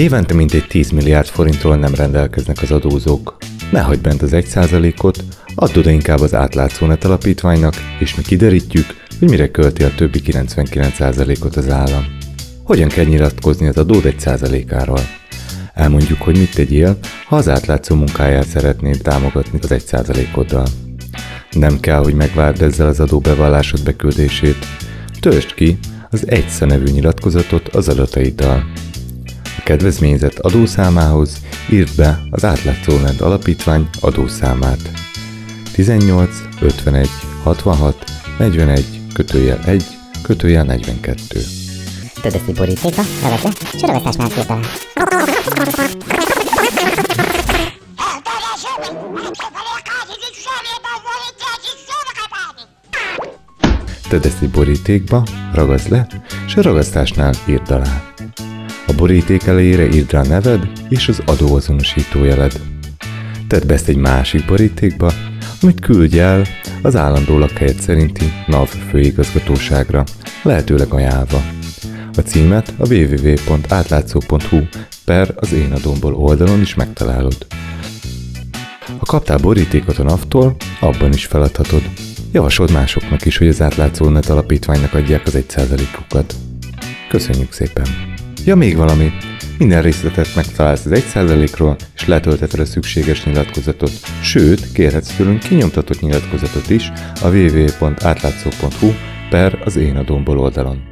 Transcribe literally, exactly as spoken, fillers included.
Évente mintegy tíz milliárd forintról nem rendelkeznek az adózók. Ne hagyd bent az egy százalékot, add oda inkább az Átlátszónet alapítványnak, és mi kiderítjük, hogy mire költi a többi kilencvenkilenc százalékot az állam. Hogyan kell nyilatkozni az adód egy százalékáról? Elmondjuk, hogy mit tegyél, ha az átlátszó munkáját szeretnéd támogatni az egy százalékoddal. Nem kell, hogy megvárd ezzel az adóbevallásod beküldését. Töltsd ki az EGYSZA nevű nyilatkozatot az adataiddal. A kedvezményezett adószámához írd be az Átlátszónet alapítvány adószámát. tizennyolc ötvenegy hatvanhat negyvenegy kötőjel egy kötőjel negyvenkettő. Tödöszi borítéka, ragaszd le, és a ragasztásnál írd alá. Tödöszi borítékba, ragaszd le, és a ragasztásnál írd alá. A boríték elejére írd rá a neved és az adóazonosítójeled. Tedd be ezt egy másik borítékba, amit küldj el az állandó lakhelyed szerinti NAV főigazgatóságra, lehetőleg ajánlva. A címet a double-u double-u double-u pont átlátszó pont hu per az Én adomból oldalon is megtalálod. Ha kaptál borítékot a NAV-tól, abban is feladhatod. Javasold másoknak is, hogy az Átlátszónet alapítványnak adják az egy százalékukat. Köszönjük szépen! Ja, még valami! Minden részletet megtalálsz az egy százalékról, és letöltheted a szükséges nyilatkozatot. Sőt, kérhetsz tőlünk kinyomtatott nyilatkozatot is a double-u double-u double-u pont átlátszó pont hu per az Én adomból oldalon.